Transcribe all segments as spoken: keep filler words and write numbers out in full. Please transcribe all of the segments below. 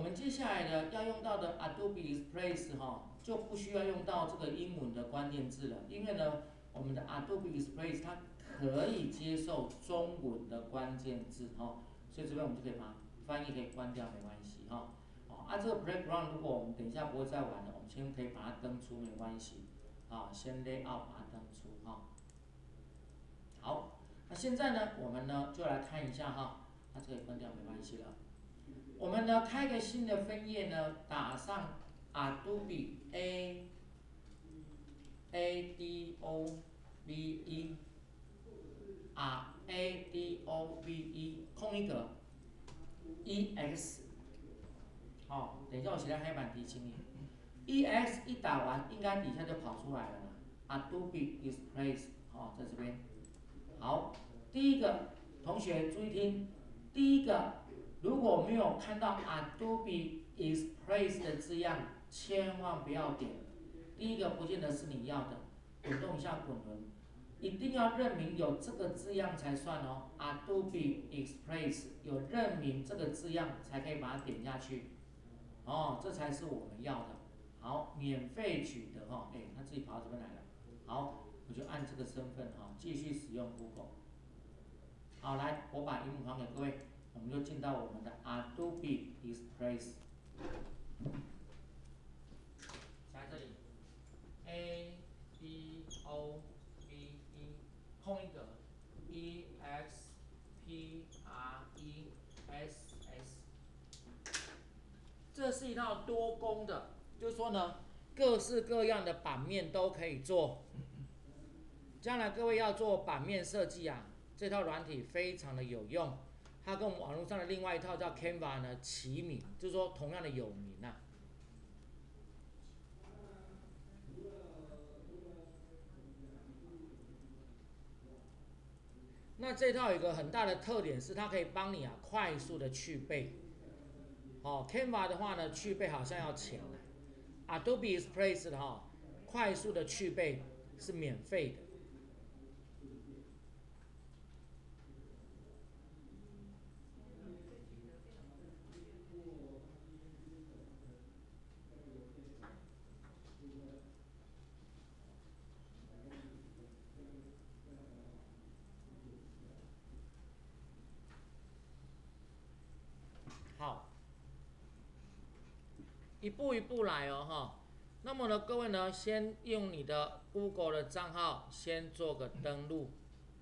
们接下来呢要用到的 Adobe Express 哈，就不需要用到这个英文的关键字了，因为呢，我们的 Adobe Express 它可以接受中文的关键字哈，所以这边我们就可以把翻译可以关掉，没关系哈。哦，啊，这个 Playground 如果我们等一下不会再玩了，我们先可以把它登出，没关系。啊，先 Layout 把它登出哈。好，那现在呢，我们呢就来看一下哈，那这个关掉没关系了。我们呢开个新的分页呢，打上 Adobe A A D O B E R A D O B E 空一格 E X 好，等一下我写在黑板提醒你 ，E X 一打完，应该底下就跑出来了啦 ，Adobe Express 好，在这边。好，第一个同学注意听，第一个如果没有看到 Adobe Express 的字样，千万不要点。第一个不见得是你要的，滚动一下滚轮，一定要认明有这个字样才算哦。Adobe Express 有认明这个字样才可以把它点下去，哦，这才是我们要的。好，免费取得哈，哎，他自己跑到这边来了。好，我就按这个身份哈，继续使用 Google。好，来，我把荧幕还给各位，我们就进到我们的 Adobe Express，在这里 A D O B E 空一格 E X P R E S S， 这是一套多功的，就是说呢，各式各样的版面都可以做。将来各位要做版面设计啊，这套软体非常的有用，它跟我们网络上的另外一套叫 Canva 呢齐名，就是说同样的有名啊。那这套有一个很大的特点是，它可以帮你啊快速的去背。哦 ，Canva 的话呢，去背好像要钱的 ，Adobe Express 的哈、哦，快速的去背是免费的。好，一步一步来哦哈。那么呢，各位呢，先用你的 Google 的账号先做个登录。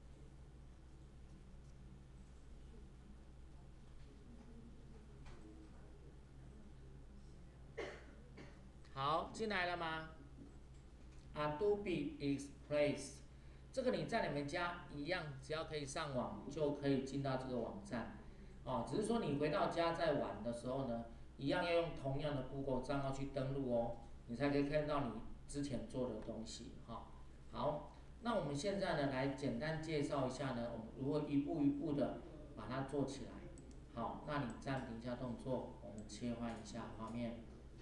好，进来了吗 ？Adobe Express， 这个你在你们家一样，只要可以上网就可以进到这个网站。哦，只是说你回到家在玩的时候呢，一样要用同样的 Google 账号去登录哦，你才可以看到你之前做的东西哈、哦。好，那我们现在呢来简单介绍一下呢，我们如何一步一步的把它做起来。好，那你暂停一下动作，我们切换一下画面。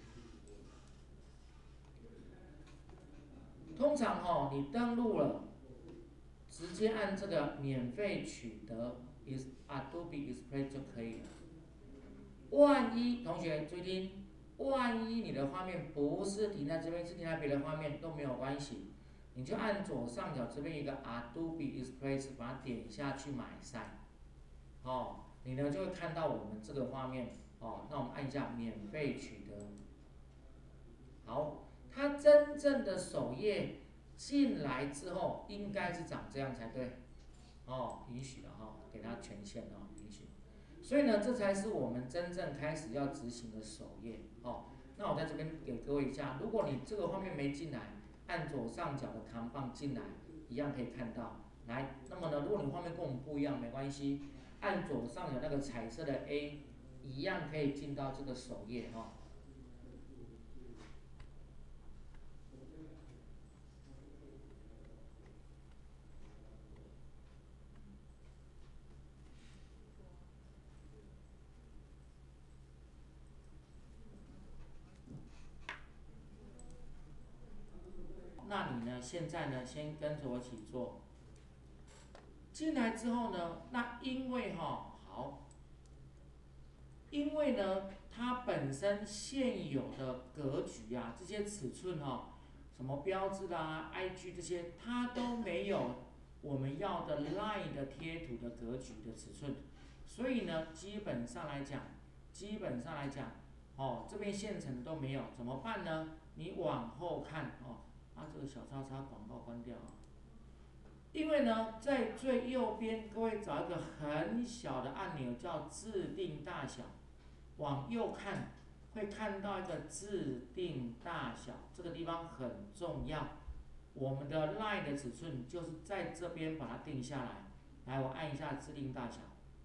通常哈、哦，你登录了，直接按这个免费取得 Adobe Express 就可以了。万一同学注意听，万一你的画面不是停在这边，是停在别的画面都没有关系，你就按左上角这边一个 Adobe Express， 把它点下去买晒。哦，你呢就会看到我们这个画面。哦，那我们按一下免费取得。好，它真正的首页进来之后，应该是长这样才对。哦，允许了哈、哦，给它权限哦，允许。所以呢，这才是我们真正开始要执行的首页。哦，那我在这边给各位一下，如果你这个画面没进来，按左上角的扛棒进来，一样可以看到。来，那么呢，如果你画面跟我们不一样，没关系，按左上角那个彩色的 A， 一样可以进到这个首页哈、哦。那你呢？现在呢？先跟着我一起做。进来之后呢，那因为哈、哦、好， 因为呢，它本身现有的格局啊，这些尺寸哦，什么标志啦、I G 这些，它都没有我们要的 line 的贴图的格局的尺寸，所以呢，基本上来讲，基本上来讲，哦，这边现成都没有，怎么办呢？你往后看哦，啊，这个小叉叉广告关掉啊。因为呢，在最右边，各位找一个很小的按钮，叫自定大小。往右看，会看到一个自定大小，这个地方很重要。我们的 line 的尺寸就是在这边把它定下来。来，我按一下自定大小。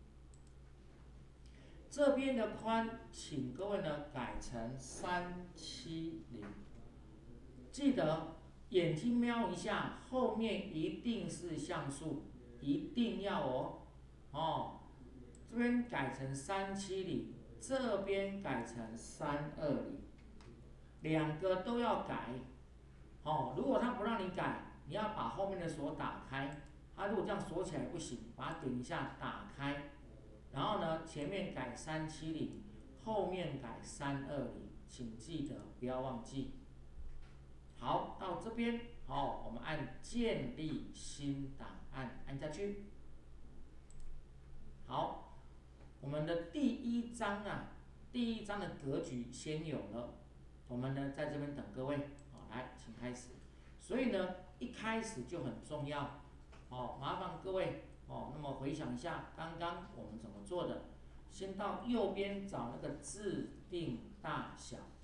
这边的宽，请各位呢改成三七零。记得眼睛瞄一下，后面一定是像素，一定要哦。哦，这边改成三七零，这边改成三二零，两个都要改。哦，如果他不让你改，你要把后面的锁打开。他如果这样锁起来不行，把它点一下打开。然后呢，前面改三七零，后面改三二零，请记得不要忘记。好，到这边，好，我们按建立新档案，按下去。好，我们的第一章啊，第一章的格局先有了，我们呢在这边等各位，好，来，请开始。所以呢，一开始就很重要，哦，麻烦各位，哦，那么回想一下刚刚我们怎么做的，先到右边找那个自定大小，